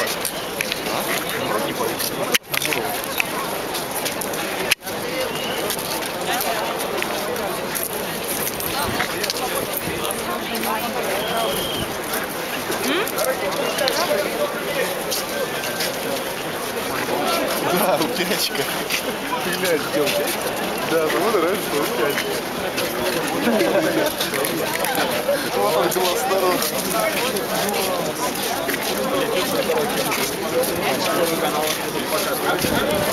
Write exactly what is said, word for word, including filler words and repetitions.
Вроде не боится. Да, утячка. Глянь, девочка. Да, кому нравится утячка. Вот он, глаз народ. Канал